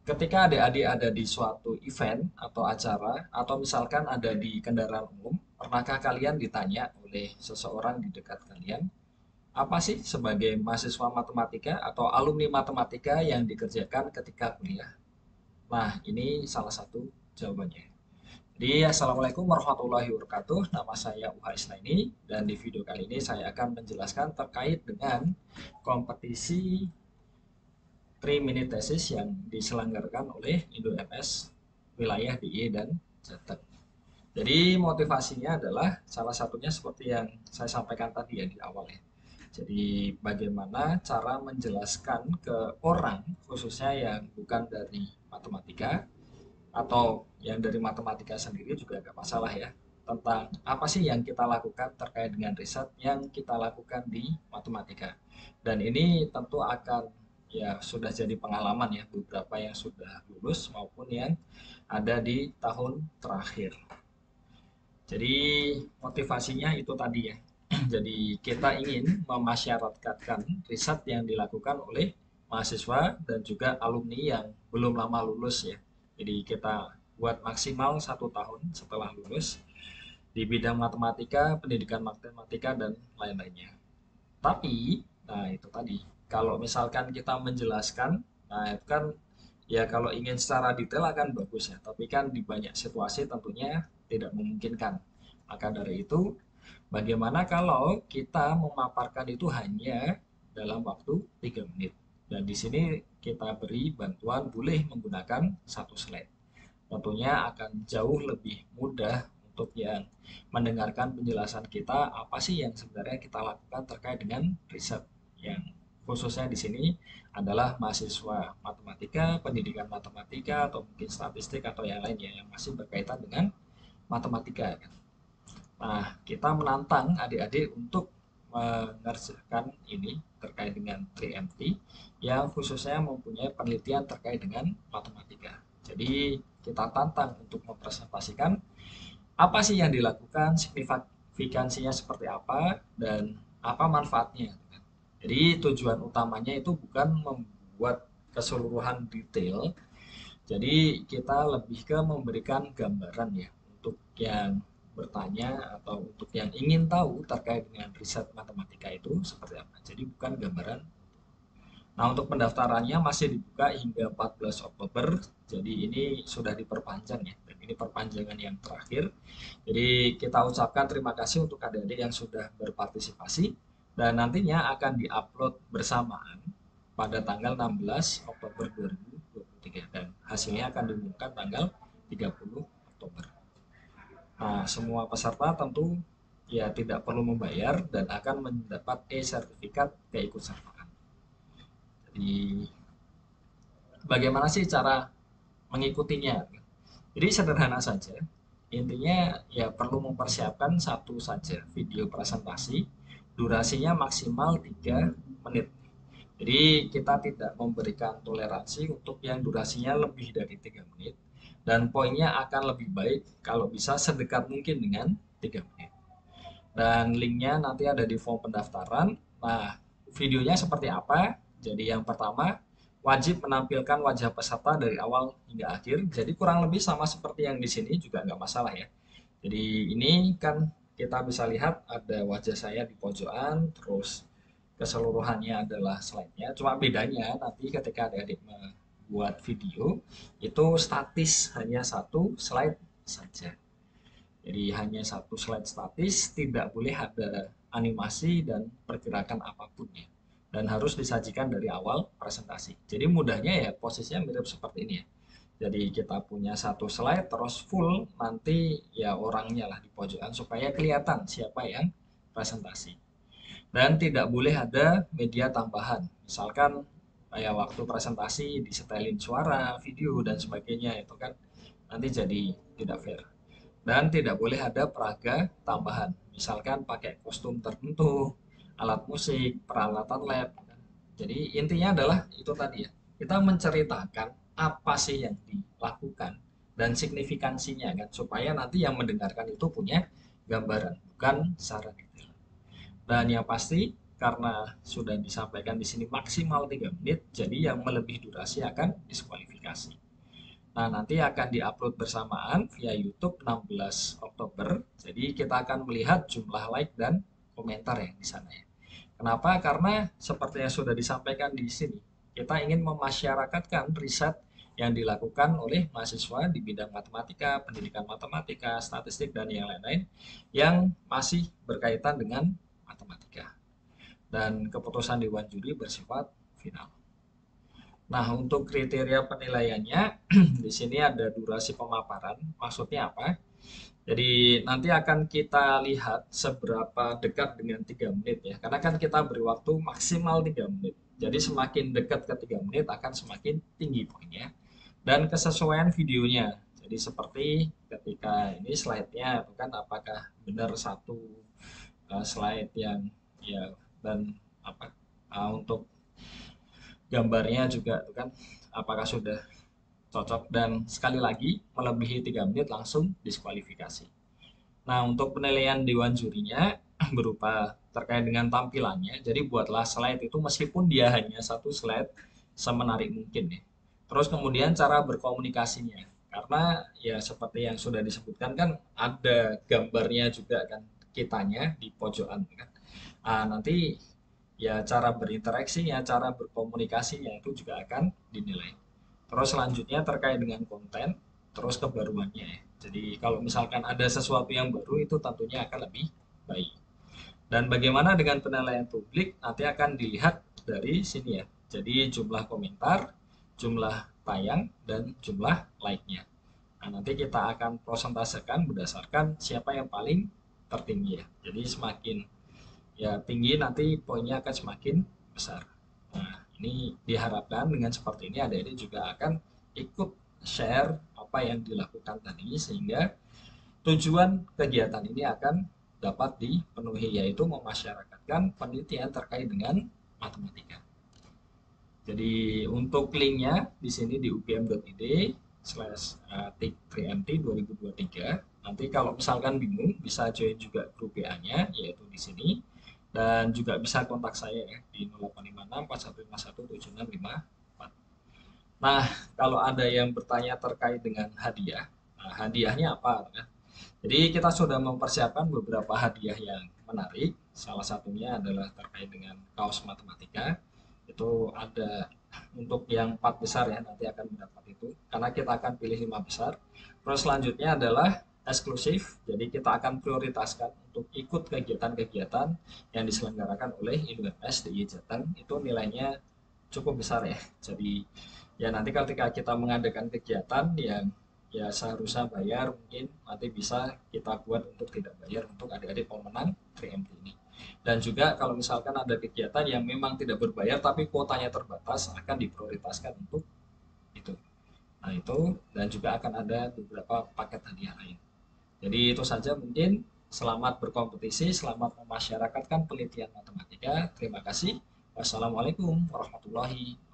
Ketika adik-adik ada di suatu event atau acara, atau misalkan ada di kendaraan umum, pernahkah kalian ditanya oleh seseorang di dekat kalian, apa sih sebagai mahasiswa matematika atau alumni matematika yang dikerjakan ketika kuliah? Nah, ini salah satu jawabannya. Jadi, Assalamualaikum warahmatullahi wabarakatuh. Nama saya Uha Isnaini, dan di video kali ini saya akan menjelaskan terkait dengan kompetisi 3 minute thesis yang diselenggarakan oleh Indo MS wilayah DIY dan Jateng. Jadi motivasinya adalah salah satunya seperti yang saya sampaikan tadi ya di awal ya. Jadi bagaimana cara menjelaskan ke orang khususnya yang bukan dari matematika atau yang dari matematika sendiri juga gak masalah ya, tentang apa sih yang kita lakukan terkait dengan riset yang kita lakukan di matematika. Dan ini tentu akan ya sudah jadi pengalaman ya beberapa yang sudah lulus maupun yang ada di tahun terakhir. Jadi motivasinya itu tadi ya. Jadi kita ingin memasyarakatkan riset yang dilakukan oleh mahasiswa dan juga alumni yang belum lama lulus ya. Jadi kita buat maksimal 1 tahun setelah lulus di bidang matematika, pendidikan matematika dan lain-lainnya. Tapi, nah itu tadi, kalau misalkan kita menjelaskan, nah itu kan ya kalau ingin secara detail akan bagus ya, tapi kan di banyak situasi tentunya tidak memungkinkan. Maka dari itu, bagaimana kalau kita memaparkan itu hanya dalam waktu 3 menit. Dan di sini kita beri bantuan boleh menggunakan satu slide. Tentunya akan jauh lebih mudah untuk yang mendengarkan penjelasan kita apa sih yang sebenarnya kita lakukan terkait dengan riset yang khususnya di sini adalah mahasiswa matematika, pendidikan matematika atau mungkin statistik atau yang lainnya yang masih berkaitan dengan matematika. Nah, kita menantang adik-adik untuk mengerjakan ini terkait dengan 3MT yang khususnya mempunyai penelitian terkait dengan matematika. Jadi, kita tantang untuk mempresentasikan apa sih yang dilakukan, signifikansinya seperti apa, dan apa manfaatnya. Jadi, tujuan utamanya itu bukan membuat keseluruhan detail, jadi kita lebih ke memberikan gambaran ya untuk yang bertanya atau untuk yang ingin tahu terkait dengan riset matematika itu seperti apa. Jadi bukan gambaran. Nah, untuk pendaftarannya masih dibuka hingga 14 Oktober. Jadi ini sudah diperpanjang ya. Dan ini perpanjangan yang terakhir. Jadi kita ucapkan terima kasih untuk adik-adik yang sudah berpartisipasi dan nantinya akan diupload bersamaan pada tanggal 16 Oktober 2023 dan hasilnya akan diumumkan tanggal 30 Oktober. Nah, semua peserta tentu ya tidak perlu membayar dan akan mendapat e-sertifikat keikutsertaan. Jadi bagaimana sih cara mengikutinya? Jadi sederhana saja. Intinya ya perlu mempersiapkan satu saja video presentasi, durasinya maksimal 3 menit. Jadi kita tidak memberikan toleransi untuk yang durasinya lebih dari 3 menit dan poinnya akan lebih baik kalau bisa sedekat mungkin dengan 3 menit. Dan linknya nanti ada di form pendaftaran. Nah, videonya seperti apa? Jadi yang pertama, wajib menampilkan wajah peserta dari awal hingga akhir. Jadi kurang lebih sama seperti yang di sini juga nggak masalah ya. Jadi ini kan kita bisa lihat ada wajah saya di pojokan, terus keseluruhannya adalah slide-nya. Cuma bedanya nanti ketika adik-adik membuat video, itu statis hanya satu slide saja. Jadi hanya satu slide statis, tidak boleh ada animasi dan pergerakan apapun ya. Dan harus disajikan dari awal presentasi. Jadi mudahnya ya posisinya mirip seperti ini ya. Jadi kita punya satu slide terus full nanti ya orangnya lah di pojokan supaya kelihatan siapa yang presentasi. Dan tidak boleh ada media tambahan. Misalkan kayak waktu presentasi disetelin suara, video dan sebagainya itu kan nanti jadi tidak fair. Dan tidak boleh ada peraga tambahan. Misalkan pakai kostum tertentu, alat musik, peralatan lab. Jadi intinya adalah itu tadi ya. Kita menceritakan apa sih yang dilakukan dan signifikansinya kan supaya nanti yang mendengarkan itu punya gambaran, bukan secara detail. Dan yang pasti karena sudah disampaikan di sini maksimal 3 menit, jadi yang melebihi durasi akan diskualifikasi. Nah, nanti akan diupload bersamaan via YouTube 16 Oktober. Jadi kita akan melihat jumlah like dan komentar yang di sana ya. Kenapa? Karena seperti yang sudah disampaikan di sini, kita ingin memasyarakatkan riset yang dilakukan oleh mahasiswa di bidang matematika, pendidikan matematika, statistik, dan yang lain-lain yang masih berkaitan dengan matematika. Dan keputusan Dewan Juri bersifat final. Nah, untuk kriteria penilaiannya, di sini ada durasi pemaparan. Maksudnya apa? Jadi nanti akan kita lihat seberapa dekat dengan 3 menit ya. Karena kan kita beri waktu maksimal 3 menit. Jadi semakin dekat ke 3 menit akan semakin tinggi poinnya. Dan kesesuaian videonya. Jadi seperti ketika ini slide-nya itu kan apakah benar satu slide yang ya dan apa untuk gambarnya juga itu kan apakah sudah cocok, dan sekali lagi melebihi 3 menit langsung diskualifikasi. Nah, untuk penilaian dewan jurinya berupa terkait dengan tampilannya. Jadi buatlah slide itu meskipun dia hanya satu slide semenarik mungkin ya. Terus kemudian cara berkomunikasinya. Karena ya seperti yang sudah disebutkan kan ada gambarnya juga kan kitanya di pojokan kan. Nanti ya cara berinteraksinya, cara berkomunikasinya itu juga akan dinilai. Terus selanjutnya terkait dengan konten, terus kebaruannya ya. Jadi kalau misalkan ada sesuatu yang baru itu tentunya akan lebih baik. Dan bagaimana dengan penilaian publik nanti akan dilihat dari sini ya. Jadi jumlah komentar, jumlah tayang, dan jumlah like-nya. Nah, nanti kita akan prosentasekan berdasarkan siapa yang paling tertinggi ya. Jadi semakin ya tinggi nanti poinnya akan semakin besar. Nah, ini diharapkan dengan seperti ini adik-adik juga akan ikut share apa yang dilakukan tadi sehingga tujuan kegiatan ini akan dapat dipenuhi, yaitu memasyarakatkan penelitian terkait dengan matematika. Jadi untuk linknya di sini di upm.id/tik3mt 2023. Nanti kalau misalkan bingung bisa join juga grup WA-nya yaitu di sini, dan juga bisa kontak saya ya di 0856 4151 7654. Nah, kalau ada yang bertanya terkait dengan hadiah, nah, hadiahnya apa? Kan? Jadi kita sudah mempersiapkan beberapa hadiah yang menarik. Salah satunya adalah terkait dengan kaos matematika. Itu ada untuk yang 4 besar ya nanti akan mendapat itu. Karena kita akan pilih 5 besar. Terus selanjutnya adalah eksklusif. Jadi kita akan prioritaskan untuk ikut kegiatan-kegiatan yang diselenggarakan oleh INUMS DIY Jateng. Itu nilainya cukup besar ya. Jadi ya nanti ketika kita mengadakan kegiatan yang ya seharusnya bayar, mungkin nanti bisa kita buat untuk tidak bayar untuk adik-adik pemenang 3MT ini. Dan juga kalau misalkan ada kegiatan yang memang tidak berbayar tapi kuotanya terbatas akan diprioritaskan untuk itu. Nah itu, dan juga akan ada beberapa paket hadiah lain. Jadi itu saja mungkin. Selamat berkompetisi, selamat memasyarakatkan penelitian matematika. Terima kasih. Wassalamualaikum warahmatullahi